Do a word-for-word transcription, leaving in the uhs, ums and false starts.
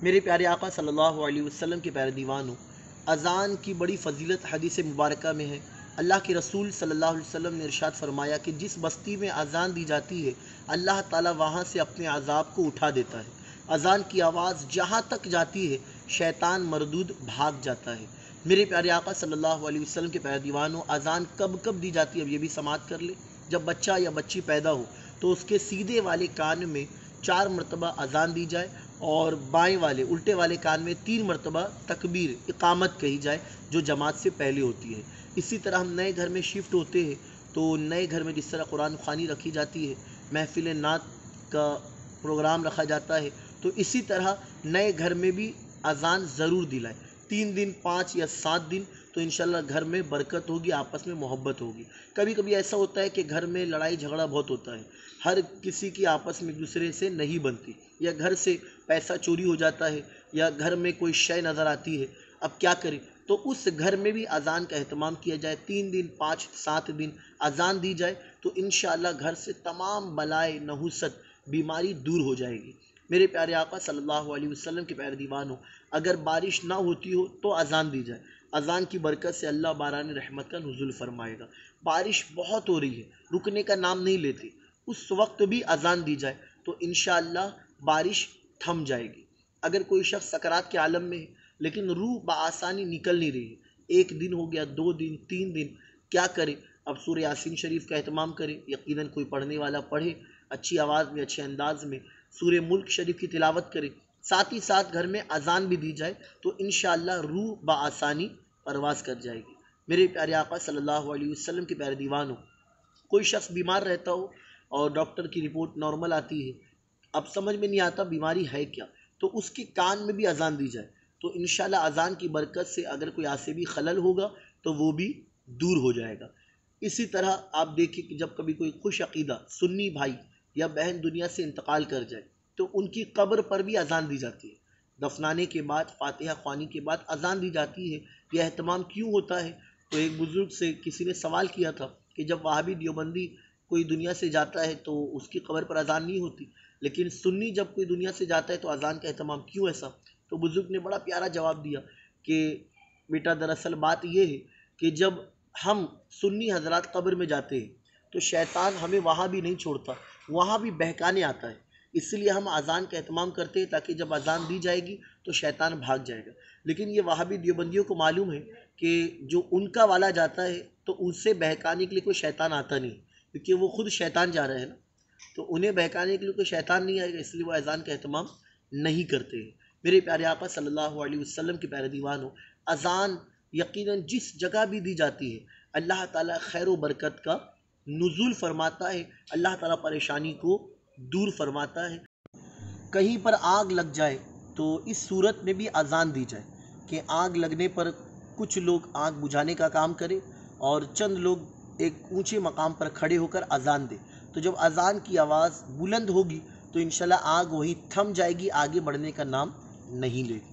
میرے پیارے آقا صلی اللہ علیہ وسلم کے پیارے دیوانوں، اذان کی بڑی فضیلت حدیث مبارکہ میں ہے۔ اللہ کے رسول صلی اللہ علیہ وسلم نے ارشاد فرمایا کہ جس بستی میں اذان دی جاتی ہے اللہ تعالیٰ وہاں سے اپنے عذاب کو اٹھا دیتا ہے۔ اذان کی آواز جہاں تک جاتی ہے شیطان مردود بھاگ جاتا ہے۔ میرے پیارے آقا صلی اللہ علیہ وسلم کے پیارے دیوانوں، اذان کب کب دی جاتی ہے اب یہ بھی سماعت کر لے۔ جب بچہ یا بچی پیدا ہو تو اس کے سیدھے والے کان میں چار مرتبہ اذان دی جائے اور بائیں والے الٹے والے کان میں تین مرتبہ تکبیر اقامت کہی جائے جو جماعت سے پہلے ہوتی ہے۔ اسی طرح ہم نئے گھر میں شفٹ ہوتے ہیں تو نئے گھر میں جس طرح قرآن خوانی رکھی جاتی ہے، محفل نعت کا پروگرام رکھا جاتا ہے، تو اسی طرح نئے گھر میں بھی اذان ضرور دلائیں۔ تین دن پانچ یا سات دن تو انشاءاللہ گھر میں برکت ہوگی، آپس میں محبت ہوگی۔ کبھی کبھی ایسا ہوتا ہے کہ گھر میں لڑائی جھگڑا بہت ہوتا ہے، ہر کسی کی آپس میں ایک دوسرے سے نہیں بنتی، یا گھر سے پیسہ چوری ہو جاتا ہے، یا گھر میں کوئی شے نظر آتی ہے، اب کیا کریں؟ تو اس گھر میں بھی اذان کا اہتمام کیا جائے، تین دن پانچ سات دن اذان دی جائے تو انشاءاللہ گھر سے تمام بلائے نحوست بیماری دور ہو جائے گی۔ میرے پیارے آقا صلی اللہ علیہ وسلم کے پیارے دیوانوں، اگر بارش نہ ہوتی ہو تو اذان دی جائے، اذان کی برکت سے اللہ باران رحمت کا نزول فرمائے گا۔ بارش بہت ہو رہی ہے، رکنے کا نام نہیں لیتی، اس وقت بھی اذان دی جائے تو انشاءاللہ بارش تھم جائے گی۔ اگر کوئی شخص سکرات کے عالم میں ہے لیکن روح بآسانی نکل نہیں رہی ہے، ایک دن ہو گیا، دو دن، تین دن، کیا کرے؟ اب سورہ یاسین شریف کا اہتمام کرے، یقیناً کوئی پڑھنے والا پڑھے، اچھی آواز میں اچھے انداز میں سورہ ملک شریف کی تلاوت کرے، ساتھ ہی ساتھ گھر میں اذان بھی دی جائے تو انشاءاللہ روح بآسانی پرواز کر جائے گی۔ میرے پیارے آقا صلی اللہ علیہ وسلم کے پیارے دیوانوں، کوئی شخص بیمار رہتا ہو اور ڈاکٹر کی رپورٹ نارمل آتی ہے، اب سمجھ میں نہیں آتا بیماری ہے کیا، تو اس کے کان میں بھی اذان دی جائے تو انشاءاللہ اذان کی برکت سے اگر کوئی عصبی خلل ہوگا تو وہ بھی دور ہو جائے گا۔ اسی طرح آپ دیکھیں کہ جب کبھی کوئی خوش عقیدہ سنی بھائی یا بہن دنیا سے انتقال کر جائے تو ان کی قبر پر بھی اذان دی جاتی ہے، دفنانے کے بعد فاتحہ خوانی کے بعد اذان دی جاتی ہے۔ یہ اہتمام کیوں ہوتا ہے؟ تو ایک بزرگ سے کسی نے سوال کیا تھا کہ جب وہابی دیوبندی کوئی دنیا سے جاتا ہے تو اس کی قبر پر اذان نہیں ہوتی، لیکن سنی جب کوئی دنیا سے جاتا ہے تو اذان کا اہتمام کیوں ایسا؟ تو بزرگ نے بڑا پیارا جواب دیا کہ بیٹا دراصل بات یہ ہے کہ جب ہم سنی حضرات قبر میں جاتے ہیں تو شیطان ہمیں وہاں بھی نہیں چھوڑتا، وہاں بھی بہکانے آتا ہے، اس لیے ہم اذان کا اہتمام کرتے ہیں تاکہ جب اذان دی جائے گی تو شیطان بھاگ جائے گا۔ لیکن یہ وہابی دیوبندیوں کو معلوم ہے کہ جو ان کا والا جاتا ہے تو اس سے بہکانے کے لیے کوئی شیطان آتا نہیں، کیونکہ وہ خود شیطان جا رہے ہیں نا، تو انہیں بہکانے کے لیے کوئی شیطان نہیں آئے گا، اس لیے وہ اذان کا اہتمام نہیں کرتے ہیں۔ میرے پیارے آقا صلی اللہ علیہ وسلم کے پیارے دیوانوں، اذان یقیناً جس جگہ بھی دی جاتی ہے اللہ تعالیٰ خیر و برکت کا نزول فرماتا ہے، اللہ تعالیٰ پریشانی کو دور فرماتا ہے۔ کہیں پر آگ لگ جائے تو اس صورت میں بھی اذان دی جائے کہ آگ لگنے پر کچھ لوگ آگ بجھانے کا کام کرے اور چند لوگ ایک اونچے مقام پر کھڑے ہو کر اذان دے، تو جب اذان کی آواز بلند ہوگی تو انشاءاللہ آگ وہی تھم جائے گی، آگے بڑھنے کا نام نہیں لے گی۔